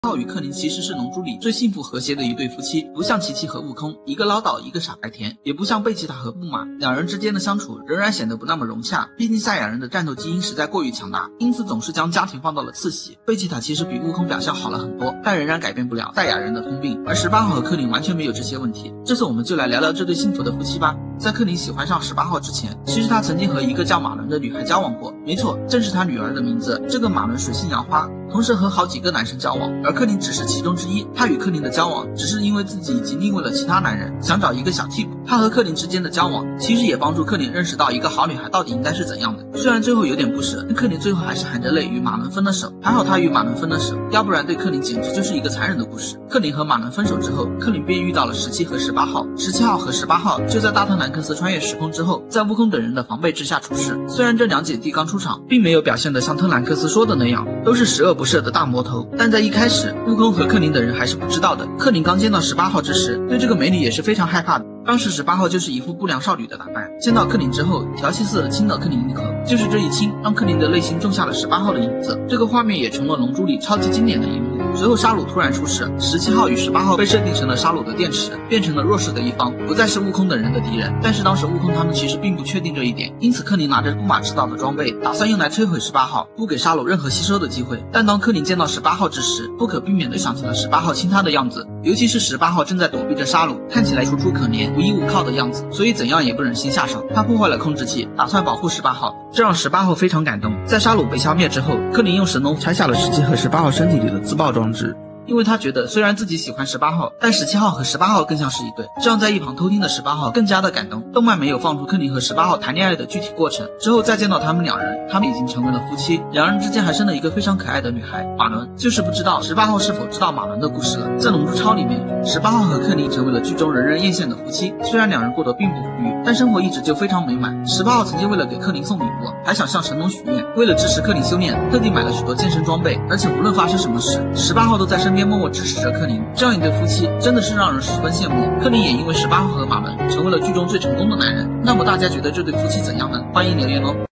浩与克林其实是龙珠里最幸福和谐的一对夫妻，不像琪琪和悟空，一个唠叨，一个傻白甜，也不像贝吉塔和布玛，两人之间的相处仍然显得不那么融洽。毕竟赛亚人的战斗基因实在过于强大，因此总是将家庭放到了次席。贝吉塔其实比悟空表现好了很多，但仍然改变不了赛亚人的通病，而18号和克林完全没有这些问题。这次我们就来聊聊这对幸福的夫妻吧。在克林喜欢上18号之前，其实他曾经和一个叫马伦的女孩交往过，没错，正是他女儿的名字。这个马伦水性杨花，同时和好几个男生交往，而克林只是其中之一。他与克林的交往只是因为自己已经另为了其他男人，想找一个小替补。他和克林之间的交往其实也帮助克林认识到一个好女孩到底应该是怎样的。虽然最后有点不舍，但克林最后还是含着泪与马伦分了手。还好他与马伦分了手，要不然对克林简直就是一个残忍的故事。克林和马伦分手之后，克林便遇到了17和18号。17号和18号就在大特兰克斯穿越时空之后，在悟空等人的防备之下出事。虽然这两姐弟刚出场，并没有表现得像特兰克斯说的那样，都是十恶不赦的大魔头，但在一开始，悟空和克林等人还是不知道的。克林刚见到18号之时，对这个美女也是非常害怕的。当时18号就是一副不良少女的打扮，见到克林之后，调戏似的亲了克林一口，就是这一亲，让克林的内心种下了18号的影子。这个画面也成了龙珠里超级经典的一幕。随后沙鲁突然出事，17号与18号被设定成了沙鲁的电池，变成了弱势的一方，不再是悟空等人的敌人。但是当时悟空他们其实并不确定这一点，因此克林拿着布玛制造的装备，打算用来摧毁18号，不给沙鲁任何吸收的机会。但当克林见到18号之时，不可避免地想起了18号亲他的样子，尤其是18号正在躲避着沙鲁，看起来楚楚可怜、无依无靠的样子，所以怎样也不忍心下手。他破坏了控制器，打算保护18号，这让18号非常感动。在沙鲁被消灭之后，克林用神龙拆下了17和18号身体里的自爆装置。因为他觉得虽然自己喜欢18号，但17号和18号更像是一对，这样在一旁偷听的18号更加的感动。动漫没有放出克林和18号谈恋爱的具体过程，之后再见到他们两人，他们已经成为了夫妻，两人之间还生了一个非常可爱的女孩马伦。就是不知道18号是否知道马伦的故事了。在龙珠超里面，18号和克林成为了剧中人人艳羡的夫妻，虽然两人过得并不富裕，但生活一直就非常美满。18号曾经为了给克林送礼物，还想向神龙许愿，为了支持克林修炼，特地买了许多健身装备，而且无论发生什么事，18号都在身边默默支持着克林。这样一对夫妻真的是让人十分羡慕。克林也因为18号和马伦成为了剧中最成功的男人。那么大家觉得这对夫妻怎样呢？欢迎留言哦。